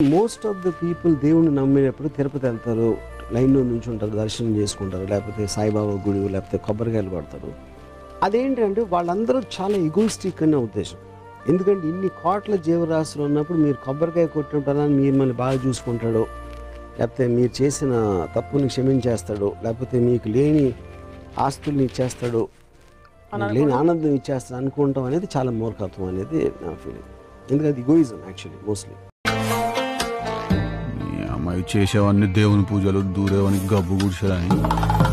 Most of the people దేవుణ్ణి నమ్మినప్పుడు తిరుపతి వెళ్తారు, లైన్లో నుంచి ఉంటారు, దర్శనం చేసుకుంటారు, లేకపోతే సాయిబాబా గుడి, లేకపోతే కొబ్బరికాయలు కొడతారు. అదేంటంటే వాళ్ళందరూ చాలా ఈగోయిస్టిక్ అనే ఉద్దేశం. ఎందుకంటే ఇన్ని కోట్ల జీవరాశులు ఉన్నప్పుడు మీరు కొబ్బరికాయ కొట్టినప్పుడు మీరు మళ్ళీ బాగా చూసుకుంటాడు, లేకపోతే మీరు చేసిన తప్పుని క్షమించేస్తాడు, లేకపోతే మీకు లేని ఆస్తుల్ని ఇచ్చేస్తాడు, లేని ఆనందం ఇచ్చేస్తాడు అనుకుంటాం అనేది చాలా మూర్ఖత్వం అనేది నా ఫీలింగ్. ఎందుకంటే ఈగోయిజం యాక్చువల్లీ మోస్ట్లీ. అమ్మాయి చేసేవన్నీ దేవుని పూజలు, దూరేవని గబ్బు గుడిసేదని